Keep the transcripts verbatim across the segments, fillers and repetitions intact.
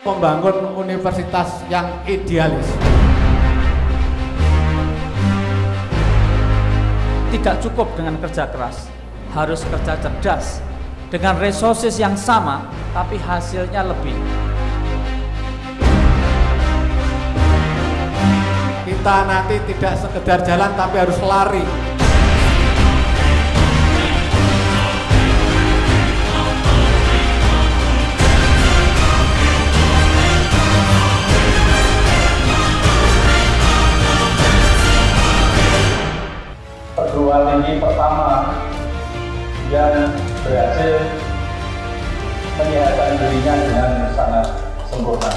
membangun universitas yang idealis. Tidak cukup dengan kerja keras, harus kerja cerdas dengan resources yang sama tapi hasilnya lebih. Kita nanti tidak sekedar jalan tapi harus lari. Perguruan tinggi pertama yang berhasil menyehatkan dirinya dengan sangat sempurna.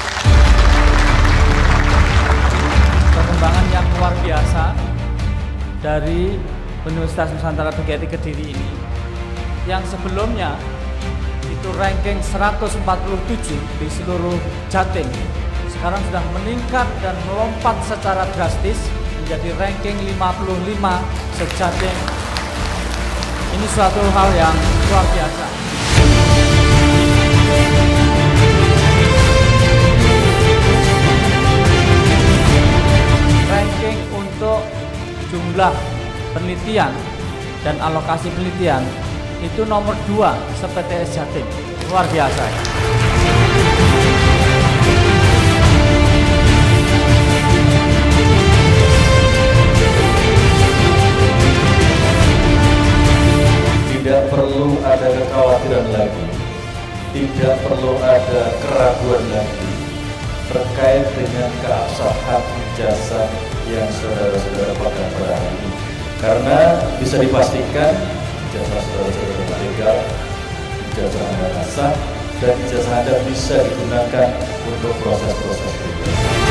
Perkembangan yang luar biasa dari Universitas Nusantara P G R I Kediri ini, yang sebelumnya itu ranking seratus empat puluh tujuh di seluruh Jatim, sekarang sudah meningkat dan melompat secara drastis menjadi ranking lima puluh lima se-Jatim. Ini suatu hal yang luar biasa. Ranking untuk jumlah penelitian dan alokasi penelitian itu nomor dua se-P T S Jatim. Luar biasa. Tidak perlu ada kekhawatiran lagi, tidak perlu ada keraguan lagi terkait dengan keabsahan ijazah yang saudara-saudara pegang pada hari ini. Karena bisa dipastikan ijazah saudara-saudara legal, ijazah Anda sah, dan ijazah Anda bisa digunakan untuk proses-proses berikutnya.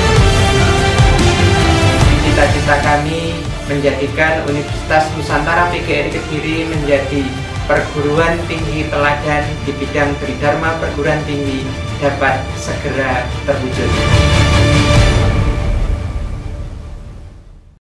Cita-cita kami menjadikan Universitas Nusantara P G R I Kediri menjadi perguruan tinggi teladan di bidang Tridharma perguruan tinggi dapat segera terwujud.